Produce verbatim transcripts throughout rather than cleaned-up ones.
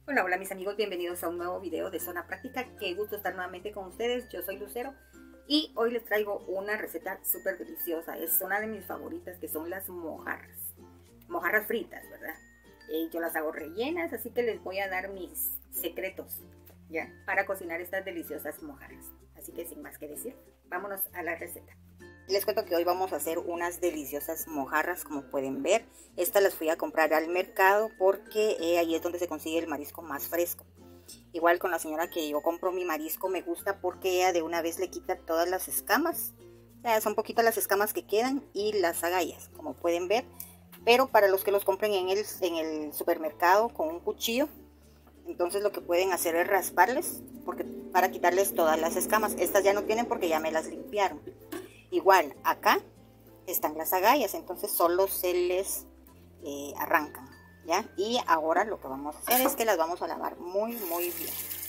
Hola, hola mis amigos, bienvenidos a un nuevo video de Zona Práctica. Qué gusto estar nuevamente con ustedes. Yo soy Lucero y hoy les traigo una receta súper deliciosa. Es una de mis favoritas, que son las mojarras. Mojarras fritas, ¿verdad? Eh, yo las hago rellenas, así que les voy a dar mis secretos, ¿ya? Para cocinar estas deliciosas mojarras. Así que sin más que decir, vámonos a la receta. Les cuento que hoy vamos a hacer unas deliciosas mojarras, como pueden ver. Estas las fui a comprar al mercado porque eh, ahí es donde se consigue el marisco más fresco. Igual con la señora que yo compro mi marisco me gusta porque ella de una vez le quita todas las escamas. O sea, son poquitas las escamas que quedan y las agallas, como pueden ver. Pero para los que los compren en el, en el supermercado con un cuchillo, entonces lo que pueden hacer es rasparles porque, para quitarles todas las escamas. Estas ya no tienen porque ya me las limpiaron. Igual acá están las agallas, entonces solo se les eh, arrancan, ¿ya? Y ahora lo que vamos a hacer es que las vamos a lavar muy muy bien.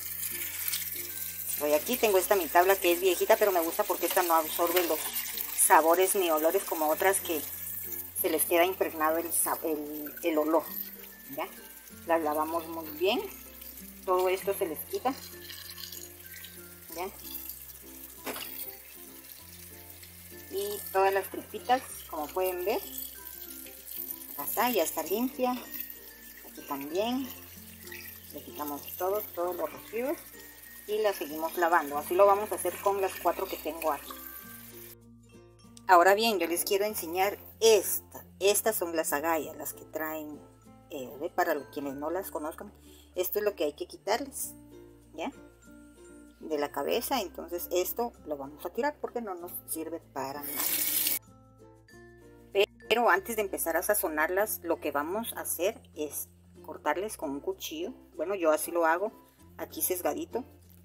Voy aquí, tengo esta mi tabla que es viejita, pero me gusta porque esta no absorbe los sabores ni olores como otras que se les queda impregnado el, el, el olor, ¿ya? Las lavamos muy bien, todo esto se les quita, ¿ya? Y todas las tripitas, como pueden ver, acá ya está limpia, aquí también, le quitamos todos, todos los residuos y la seguimos lavando. Así lo vamos a hacer con las cuatro que tengo aquí. Ahora bien, yo les quiero enseñar esta, estas son las agallas, las que traen, eh, para los quienes no las conozcan, esto es lo que hay que quitarles, ¿ya? De la cabeza. Entonces esto lo vamos a tirar porque no nos sirve para nada. Pero antes de empezar a sazonarlas, lo que vamos a hacer es cortarles con un cuchillo. Bueno, yo así lo hago, aquí sesgadito.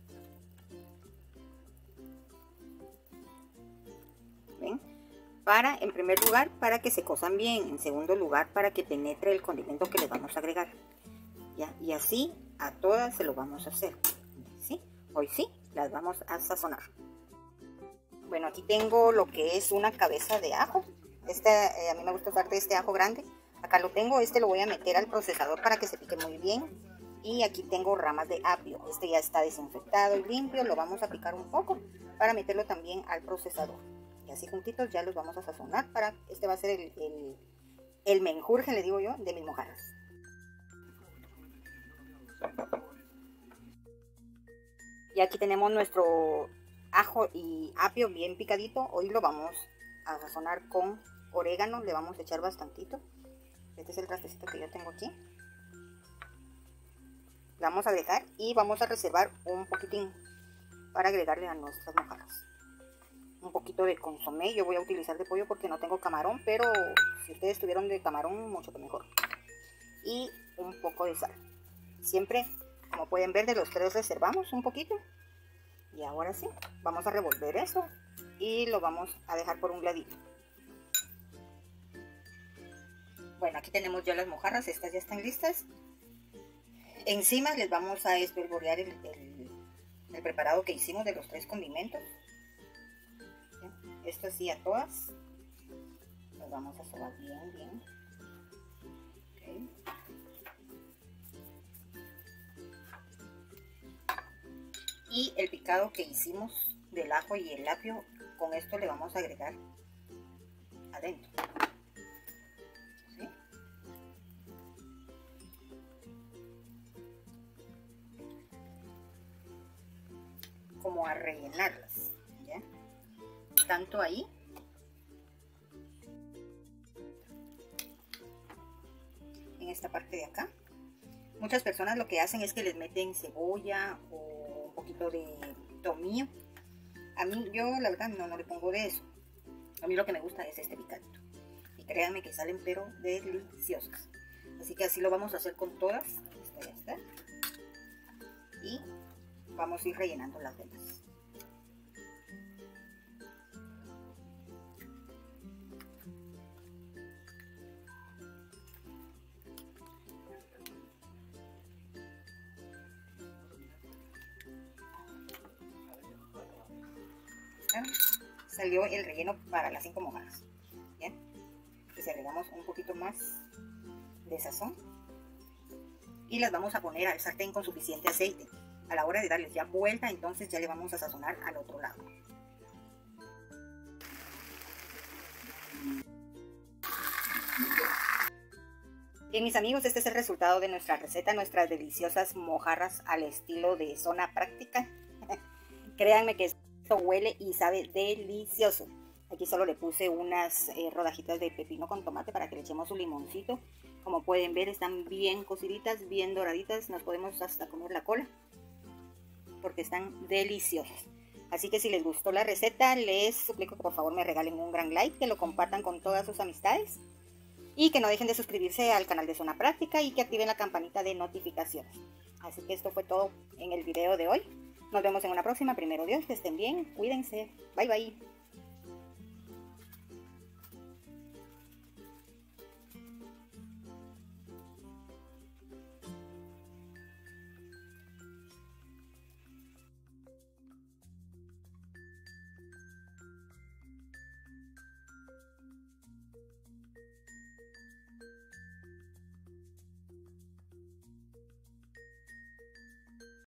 ¿Ven? Para, en primer lugar, para que se cosan bien. En segundo lugar, para que penetre el condimento que les vamos a agregar, ¿ya? Y así a todas se lo vamos a hacer, ¿sí? Hoy sí, las vamos a sazonar. Bueno, aquí tengo lo que es una cabeza de ajo. Este, eh, a mí me gusta usar de este ajo grande. Acá lo tengo, este lo voy a meter al procesador para que se pique muy bien. Y aquí tengo ramas de apio. Este ya está desinfectado y limpio. Lo vamos a picar un poco para meterlo también al procesador. Y así juntitos ya los vamos a sazonar. Para, este va a ser el, el, el menjurje, le digo yo, de mis mojarras. Y aquí tenemos nuestro ajo y apio bien picadito. Hoy lo vamos a sazonar con orégano, le vamos a echar bastantito. Este es el trastecito que yo tengo aquí. Le vamos a agregar y vamos a reservar un poquitín para agregarle a nuestras mojarras. Un poquito de consomé, yo voy a utilizar de pollo porque no tengo camarón, pero si ustedes tuvieron de camarón, mucho mejor. Y un poco de sal. Siempre, como pueden ver, de los tres reservamos un poquito. Y ahora sí, vamos a revolver eso y lo vamos a dejar por un ladito. Bueno, aquí tenemos ya las mojarras, estas ya están listas. Encima les vamos a espolvorear el, el, el preparado que hicimos de los tres condimentos. Esto así a todas. Los vamos a sobar bien, bien. Okay. Y el picado que hicimos del ajo y el apio, con esto le vamos a agregar adentro. ¿Sí? Como a rellenarlas, ¿ya? Tanto ahí en esta parte de acá. Muchas personas lo que hacen es que les meten cebolla o un poquito de tomillo. A mí, yo la verdad no, no le pongo de eso. A mí lo que me gusta es este picadito. Y créanme que salen pero deliciosas. Así que así lo vamos a hacer con todas. Esta ya está. Y vamos a ir rellenando las demás. Salió el relleno para las cinco mojarras. Bien, entonces agregamos un poquito más de sazón y las vamos a poner al sartén con suficiente aceite. A la hora de darles ya vuelta, entonces ya le vamos a sazonar al otro lado. Bien, mis amigos, este es el resultado de nuestra receta, nuestras deliciosas mojarras al estilo de Zona Práctica. Créanme que esto huele y sabe delicioso. Aquí solo le puse unas eh, rodajitas de pepino con tomate para que le echemos un limoncito. Como pueden ver, están bien cociditas, bien doraditas. Nos podemos hasta comer la cola porque están deliciosas. Así que si les gustó la receta, les suplico que por favor me regalen un gran like, que lo compartan con todas sus amistades y que no dejen de suscribirse al canal de Zona Práctica y que activen la campanita de notificaciones. Así que esto fue todo en el video de hoy. Nos vemos en una próxima. Primero Dios, que estén bien, cuídense. Bye bye.